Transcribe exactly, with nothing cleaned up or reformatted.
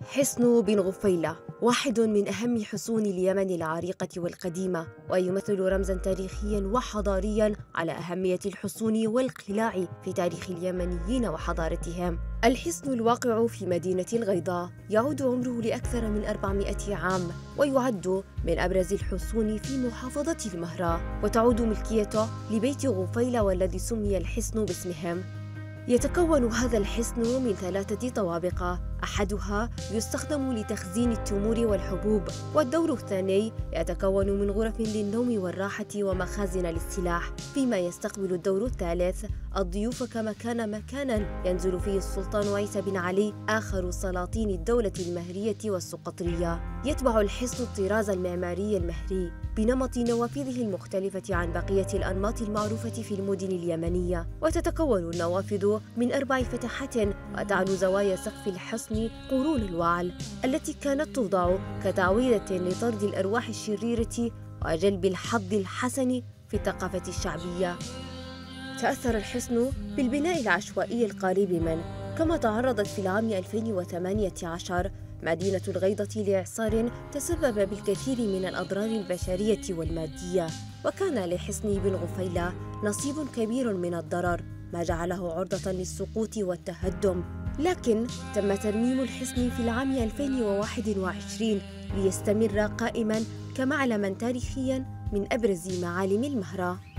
حصن بن غفيلة واحد من أهم حصون اليمن العريقة والقديمة، ويمثل رمزاً تاريخياً وحضارياً على أهمية الحصون والقلاع في تاريخ اليمنيين وحضارتهم. الحصن الواقع في مدينة الغيضاء يعود عمره لأكثر من أربعمائة عام، ويعد من أبرز الحصون في محافظة المهراء، وتعود ملكيته لبيت غفيلة والذي سمي الحصن باسمهم. يتكون هذا الحصن من ثلاثة طوابق، أحدها يستخدم لتخزين التمور والحبوب، والدور الثاني يتكون من غرف للنوم والراحة ومخازن للسلاح، فيما يستقبل الدور الثالث الضيوف كما كان مكاناً ينزل فيه السلطان عيسى بن علي آخر سلاطين الدولة المهرية والسقطرية. يتبع الحصن الطراز المعماري المهري بنمط نوافذه المختلفة عن بقية الأنماط المعروفة في المدن اليمنية، وتتكون النوافذ من أربع فتحات، وتعلو زوايا سقف الحصن قرون الوعل التي كانت توضع كتعويضة لطرد الأرواح الشريرة وجلب الحظ الحسن في الثقافة الشعبية. تأثر الحصن بالبناء العشوائي القريب منه، كما تعرضت في العام ألفين وثمانية عشر مدينة الغيضة لإعصار تسبب بالكثير من الأضرار البشرية والمادية، وكان لحصن بن غفيلة نصيب كبير من الضرر، ما جعله عرضة للسقوط والتهدم. لكن تم ترميم الحصن في العام ألفين وواحد وعشرين ليستمر قائماً كمعلماً تاريخياً من أبرز معالم المهرة.